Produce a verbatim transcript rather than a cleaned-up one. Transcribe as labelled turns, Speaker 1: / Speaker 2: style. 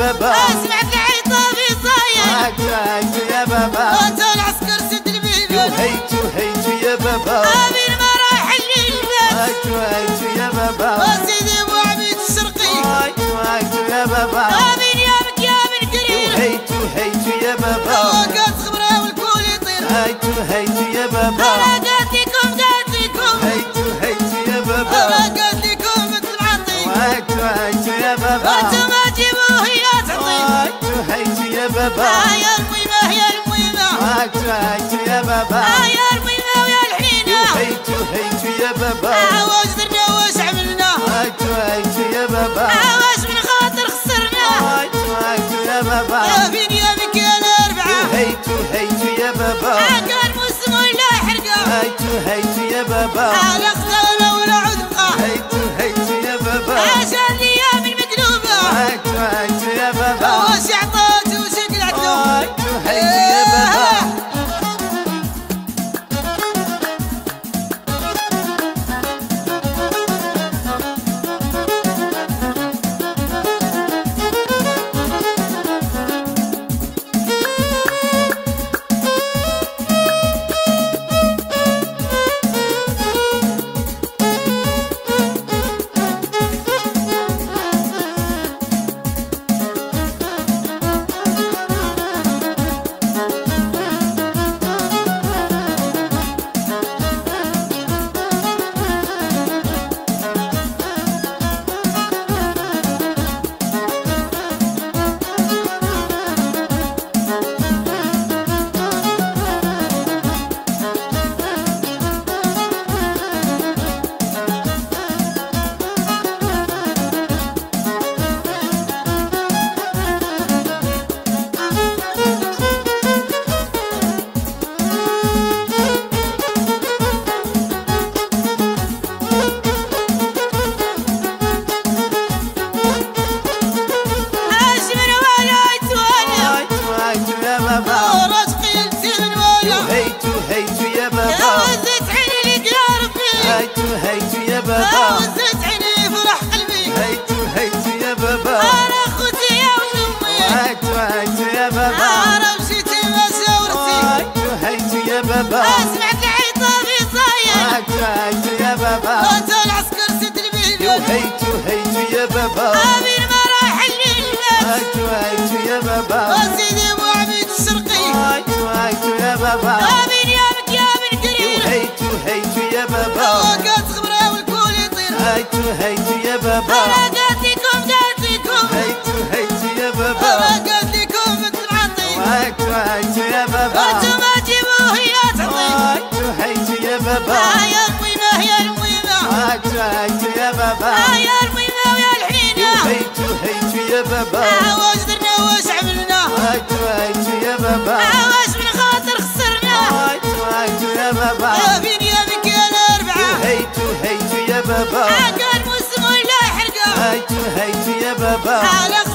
Speaker 1: بابا
Speaker 2: سمعت العيطة في صاير
Speaker 1: هيتو هيتو يا بابا
Speaker 2: انت العسكر سد البيبان
Speaker 1: هيتو هيتو يا بابا
Speaker 2: امين مراحل للباس
Speaker 1: هيتو هيتو يا بابا
Speaker 2: سيدي ابو عبيد الشرقي
Speaker 1: هيتو هيتو يا بابا
Speaker 2: امين يامك يا من قريب
Speaker 1: هيتو هيتو يا بابا
Speaker 2: وقت خبره والكل يطير
Speaker 1: هيتو هيتو يا بابا
Speaker 2: انا قاتلكم قاتلكم
Speaker 1: هيتو هيتو يا بابا
Speaker 2: انا قاتلكم مثل العطي
Speaker 1: هيتو هيتو يا بابا
Speaker 2: انتم ما جيبوه يا تعطي
Speaker 1: هيتو هيتو يا بابا
Speaker 2: يا الميمه يا الميمه
Speaker 1: هيتو هيتو يا بابا
Speaker 2: يا الميمه ويا الحنينه
Speaker 1: هيتو هيتو يا بابا
Speaker 2: واش درنا واش عملنا
Speaker 1: هيتو هيتو يا بابا
Speaker 2: واش من خاطر خسرنا
Speaker 1: هيتو هيتو يا بابا
Speaker 2: يا بين يا بك يا الاربعه
Speaker 1: هيتو هيتو يا بابا
Speaker 2: كان مسلم ولا حرقه
Speaker 1: هيتو هيتو يا بابا
Speaker 2: على خزانه ولا عذقه
Speaker 1: هيتو هيتو يا بابا
Speaker 2: عشان الايام المقلوبه
Speaker 1: هيتو هيتو يا بابا
Speaker 2: واش عطات وش قلعت له
Speaker 1: هيتو هيتو يا بابا هيتو يا بابا
Speaker 2: وزت عيني فرح قلبي
Speaker 1: هيتو هيتو يا بابا
Speaker 2: انا اخوتي يا وامي
Speaker 1: هيتو هيتو يا بابا
Speaker 2: انا مشيتي ما شاورتي
Speaker 1: هيتو هيتو يا بابا
Speaker 2: سمعت العيطة في صاير
Speaker 1: هيتو هيتو يا بابا
Speaker 2: انت العسكر سد البيبان
Speaker 1: هيتو هيتو يا بابا
Speaker 2: امين مراحل للباس
Speaker 1: هيتو هيتو يا بابا
Speaker 2: سيدي ابو عبيد الشرقي
Speaker 1: هيتو هيتو يا بابا
Speaker 2: امين يامك يا من قريب
Speaker 1: هيتو هيتو يا بابا
Speaker 2: وقت خبره والكل يطير
Speaker 1: هيتو هيتو يا بابا
Speaker 2: انا قاتلكم قاتلكم
Speaker 1: هيتو هيتو يا بابا
Speaker 2: انا قاتلكم مثل العطي
Speaker 1: هيتو هيتو يا بابا
Speaker 2: انتم ما جيبوه يا تعطي
Speaker 1: هيتو هيتو يا بابا
Speaker 2: يا الميمه يا الميمه
Speaker 1: هيتو هيتو يا بابا
Speaker 2: يا الميمه ويا الحنينه
Speaker 1: هيتو هيتو يا بابا
Speaker 2: واش درنا واش عملنا
Speaker 1: هيتو هيتو يا بابا
Speaker 2: واش من خاطر خسرنا
Speaker 1: هيتو هيتو يا بابا
Speaker 2: يا بين يا بك يا الاربعه
Speaker 1: هيتو هيتو يا بابا
Speaker 2: كان مسلم ولا حرقه
Speaker 1: هيتو هيتو يا بابا
Speaker 2: على